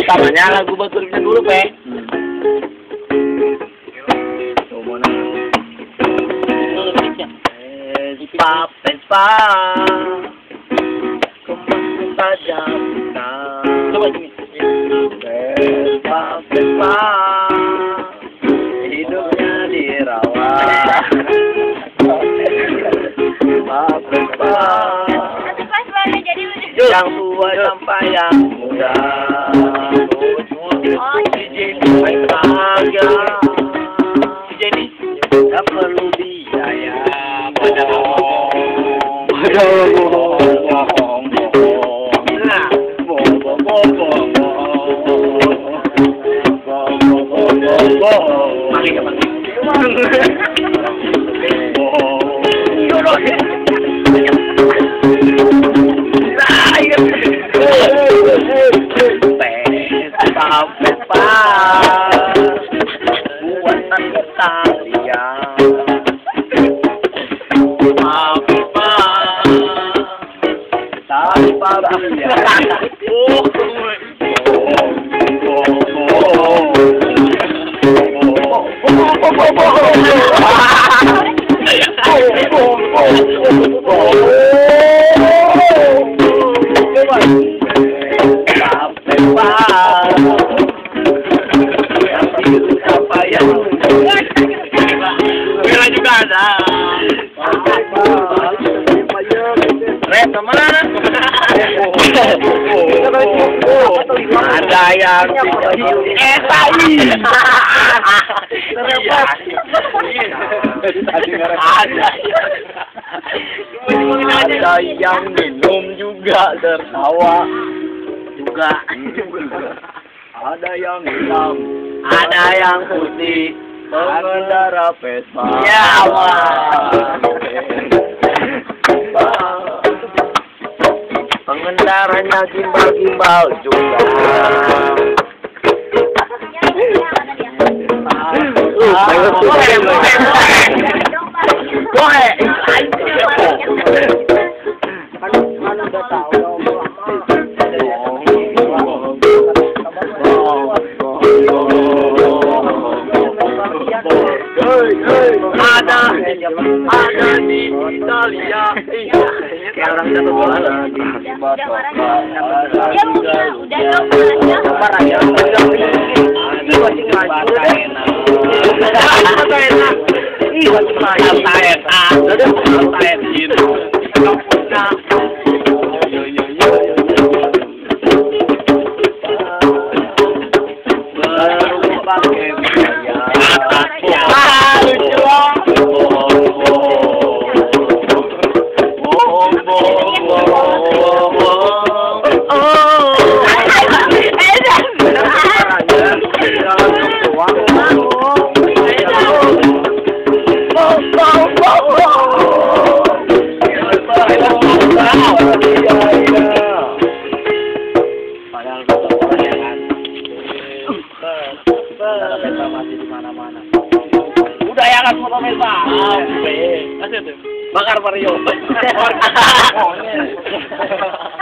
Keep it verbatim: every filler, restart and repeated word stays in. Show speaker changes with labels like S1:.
S1: utamanya lagu Baturnya dulu, Pe. Vespa, Vespa, kembang saja kita. Coba gini. Vespa, Vespa, hidupnya dirawat. Vespa, Vespa, yang tua sampai yang muda. Jenny, bahagia. Jenny, tak perlu biaya. Buatan Italia. Tanpa biaya. Oh, juga ada. Red kemana? Ada yang eh tadi. Ada. Ada yang minum juga tertawa juga. Ada yang hitam, ada yang putih. Pengendara Vespa. Ya Allah. Pengendaranya gimbal-gimbal juga. Ada, ada di Italia. Orang satu bola lagi. Udah, udah dong. Parah ya. Ini masih maju. Ini masih maju. Taet, ah, udah taet gitu. Nah. Baru pakai biaya. Ah, lucu. Masih di mana-mana. Udah ya kan foto Vespa. Bakar Mario.